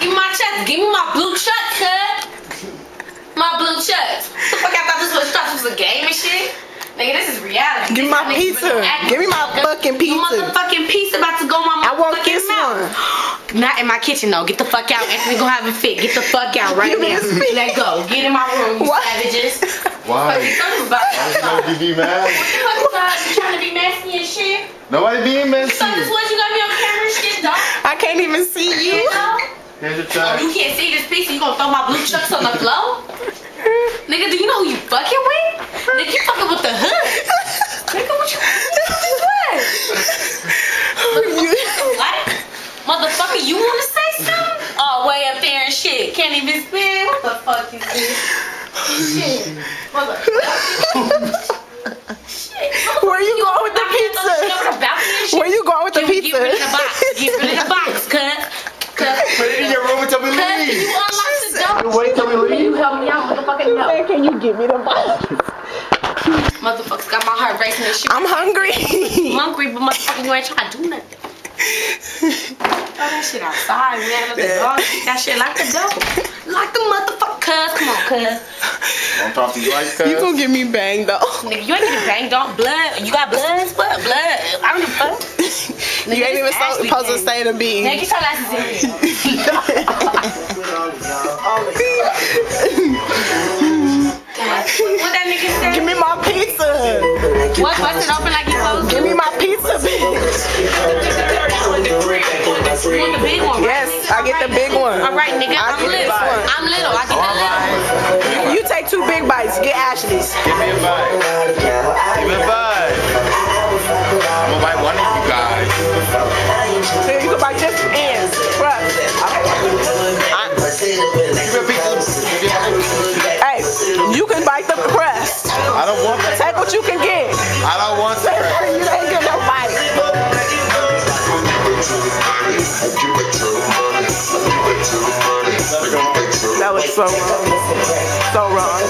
Give me my chucks. Give me my blue chucks, cut. My blue chucks. What the fuck I thought this was a game and shit? Nigga, this is reality. Give me my pizza. Give me my fucking pizza. Motherfucking pizza about to go in my I want this mouth. Not in my kitchen though. Get the fuck out. Anthony gonna have a fit. Get the fuck out right now. Let go. Get in my room, you savages. Why? Why you be mad? What the fuck is you trying to be messy and shit? Nobody being messy. So this what you got me on camera and shit, dog? I can't even see you. Here's your chuck. You can't see this piece, so you gonna throw my blue chucks on the floor? Nigga, do you know who you fucking with? Nigga, you fucking with the hood. Nigga, what you what? Motherfucker, you wanna say something? Oh, way up there and shit. Can't even spin. What the fuck is this? Shit. Shit. Where you going with the pizza? Where you going with the pizza? Get rid of the box. Get rid of the box, cut. Put it in your room until we leave. Can you unlock the door? You wait till we leave. Can you help me out, motherfucker? No. Can you give me the box? Motherfuckers got my heart racing and shit. I'm hungry. I'm hungry, but motherfucker, you ain't trying to do nothing. Throw that shit outside. We ain't let the dog eat that shit. Lock the door. Lock the motherfucker. Cuz, come on, cuz. Don't talk to you like cuz. You gonna get me banged though. Nigga, you ain't getting banged on. Blood. You got blood? What? Blood. I don't give a fuck. Nigga, you ain't even supposed to say the B. Nigga, get your asses in here. What that nigga said? Give me my pizza. What? Bust it open like you supposed to? Give me my pizza, bitch. You want the big one, right? Yes, I get the big one. Alright, nigga, I'm little. I'm little. I get the little one. You take 2 big bites. Get Ashley's. Give me a bite. Give me a bite. I'm gonna bite one of you guys. Here, you can bite this and trust. Hey, you can bite the crust. I don't want that. Take what you can get. I don't want that. You ain't get no bite. That was so wrong. So wrong.